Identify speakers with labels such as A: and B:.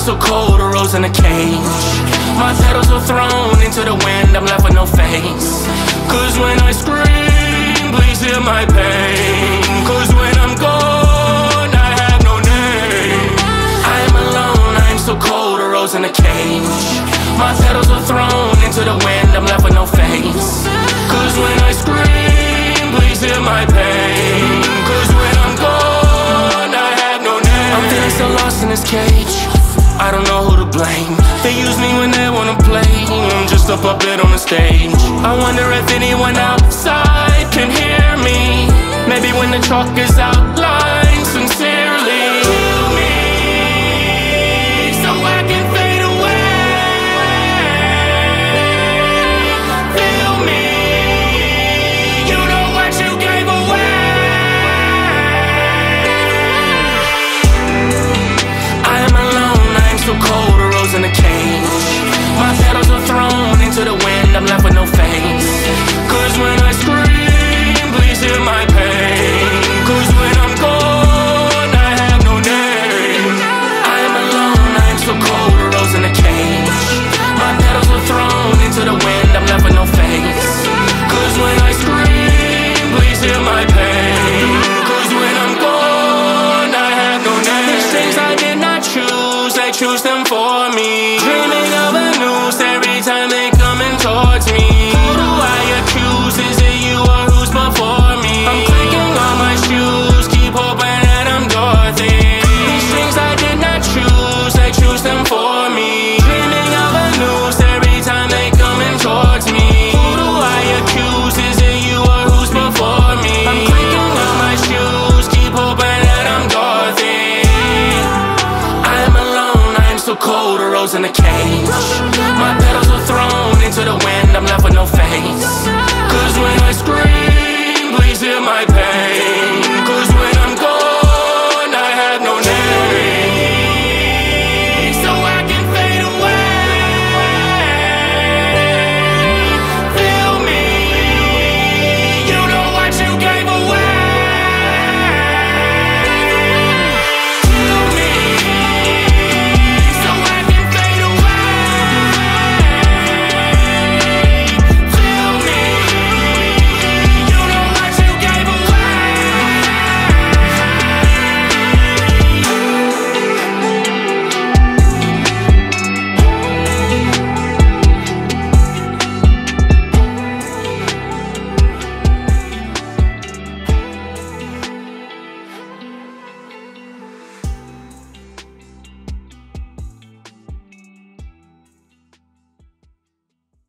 A: so cold, a rose in a cage. My petals are thrown into the wind, I'm left with no face. Cause when I scream, please hear my pain. Cause when I'm gone, I have no name. I am alone, I am so cold, a rose in a cage. My petals are thrown into the wind, I'm left with no face. Cause when I scream, please hear my pain. Cause when I'm gone, I have no name. I'm feeling so lost in this cage, I don't know who to blame. They use me when they wanna play, I'm just a puppet on the stage. I wonder if anyone outside can hear me. Maybe when the chalk is outlined sincerely, tell me so I can fade away. Feel me, you know what you gave away. I am alone, I am so cold, a rose in a cage. My petals are thrown into the wind, I'm left with no face. Cause when I scream, please hear my pain. Cause when I'm gone, I have no name. I am alone, I am so cold, a rose in a cage. My petals are thrown into the wind, I'm left with no face. Cause when I scream, please hear my pain. Cause when I'm gone, I have no name. These things I did not choose, they choose them for me. Dreaming of a noose every time they coming towards me. Who do I accuse? Is it you or who's before me? I'm clicking on my shoes, keep hoping that I'm Dorothy. These strings I did not choose, they choose them for me. Dreaming of a noose every time they coming towards me. Who do I accuse? Is it you or who's before me? I'm clicking on my shoes, keep hoping that I'm Dorothy. I am alone, I am so cold, a rose in a cage. My petals are thrown into the wind, I'm left with no face. Cause when I scream, please hear my pain.